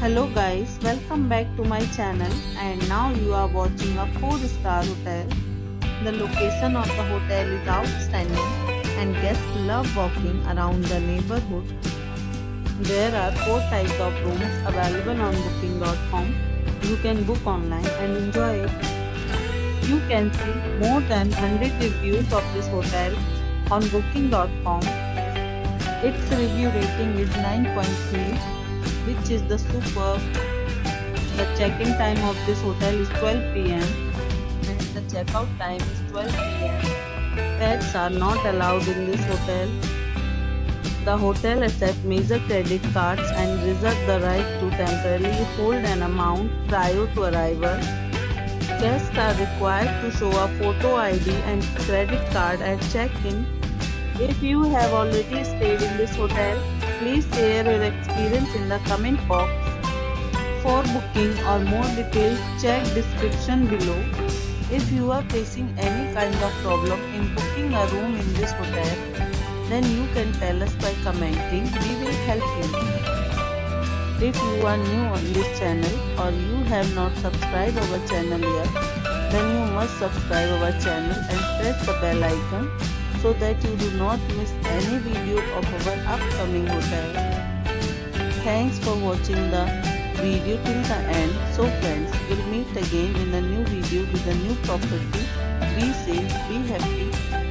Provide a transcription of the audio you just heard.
Hello guys, welcome back to my channel and now you are watching a 4-star hotel. The location of the hotel is outstanding and guests love walking around the neighborhood. There are 4 types of rooms available on booking.com. You can book online and enjoy it. You can see more than 100 reviews of this hotel on booking.com. Its review rating is 9.3, which is the superb. The check-in time of this hotel is 12 p.m. and the checkout time is 12 p.m. Pets are not allowed in this hotel. The hotel accepts major credit cards and reserves the right to temporarily hold an amount prior to arrival. Guests are required to show a photo ID and credit card at check-in. If you have already stayed in this hotel, please share your experience in the comment box. For booking or more details, check description below. If you are facing any kind of problem in booking a room in this hotel, then you can tell us by commenting. We will help you. If you are new on this channel or you have not subscribed our channel yet, then you must subscribe our channel and press the bell icon so that you do not miss any video of our upcoming hotel. Thanks for watching the video till the end. So friends, we'll meet again in a new video with a new property. Be safe, be happy.